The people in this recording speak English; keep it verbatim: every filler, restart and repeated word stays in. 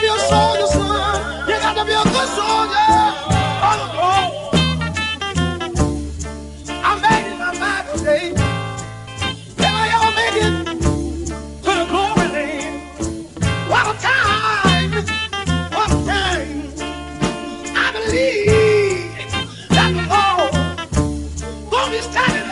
be a soldier, son. You got to be a good soldier. Oh, oh. I made it my mind today. Can I ever make it to the glory lane? What a time! What a time! I believe that the Lord gonna be standing